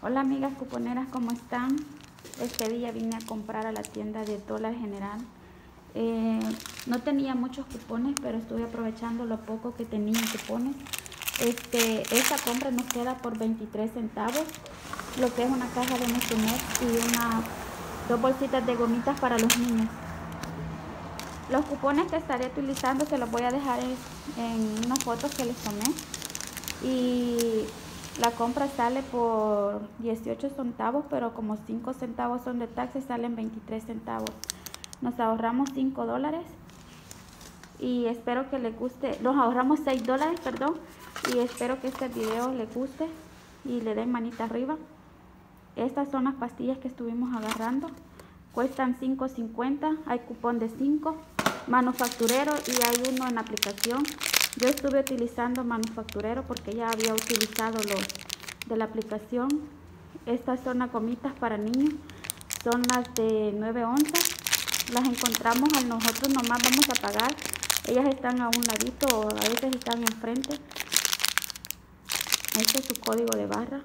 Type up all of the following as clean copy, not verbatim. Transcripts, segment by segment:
Hola amigas cuponeras, ¿cómo están? Este día vine a comprar a la tienda de Dólar General. No tenía muchos cupones, pero estuve aprovechando lo poco que tenía en cupones. Esta compra nos queda por 23 centavos, lo que es una caja de Nutrimex y dos bolsitas de gomitas para los niños. Los cupones que estaré utilizando se los voy a dejar en unas fotos que les tomé. Y la compra sale por 18 centavos, pero como 5 centavos son de taxes, salen 23 centavos. Nos ahorramos $5 y espero que les guste. Nos ahorramos $6, perdón. Y espero que este video les guste y le den manita arriba. Estas son las pastillas que estuvimos agarrando. Cuestan $5.50. Hay cupón de 5. Manufacturero y hay uno en la aplicación. Yo estuve utilizando manufacturero porque ya había utilizado los de la aplicación. Estas son las gomitas para niños. Son las de 9 onzas. Las encontramos a nosotros, nomás vamos a pagar. Ellas están a un ladito o a veces están enfrente. Este es su código de barra.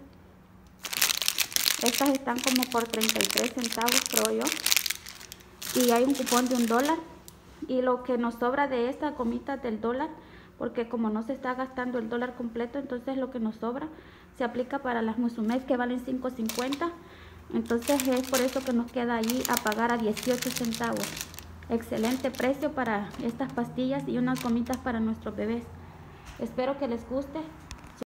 Estas están como por 33 centavos, creo yo. Y hay un cupón de $1. Y lo que nos sobra de estas gomitas del dólar, porque como no se está gastando el dólar completo, entonces lo que nos sobra se aplica para las Nutrimex que valen $5.50. Entonces es por eso que nos queda allí a pagar a 18 centavos. Excelente precio para estas pastillas y unas gomitas para nuestros bebés. Espero que les guste.